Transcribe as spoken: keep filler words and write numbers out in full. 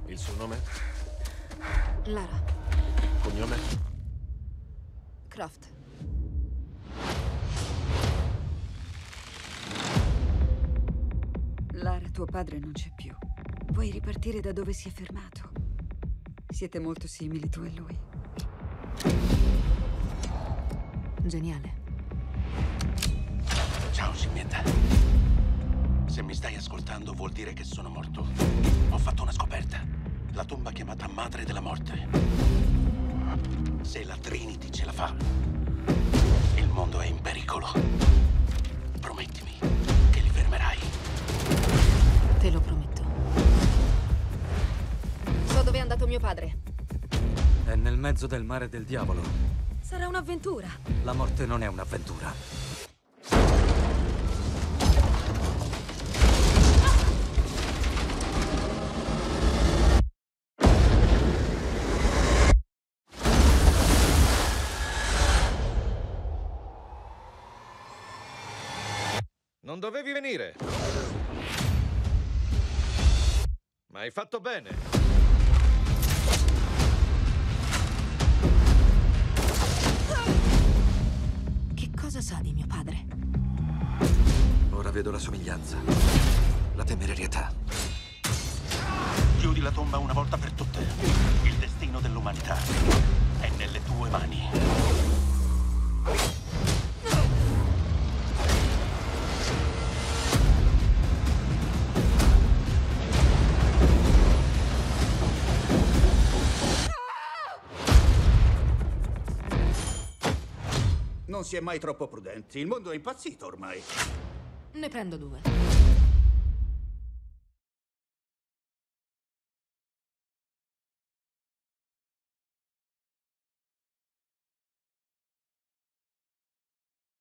Il suo nome? Lara Cognome? Croft. Lara, tuo padre non c'è più. Vuoi ripartire da dove si è fermato? Siete molto simili, tu e lui. Geniale. Ciao, scimmietta. Se mi stai ascoltando vuol dire che sono morto. Ho fatto una scoperta. La tomba chiamata Madre della Morte. Se la Trinity ce la fa, il mondo è in pericolo. Promettimi che li fermerai. Te lo prometto. So dove è andato mio padre. È nel mezzo del mare del diavolo. Sarà un'avventura. La morte non è un'avventura. Non dovevi venire. Ma hai fatto bene. Che cosa sa di mio padre? Ora vedo la somiglianza. La temerarietà. Chiudi la tomba una volta per tutte. Il destino dell'umanità è nelle tue mani. Non si è mai troppo prudenti. Il mondo è impazzito ormai. Ne prendo due.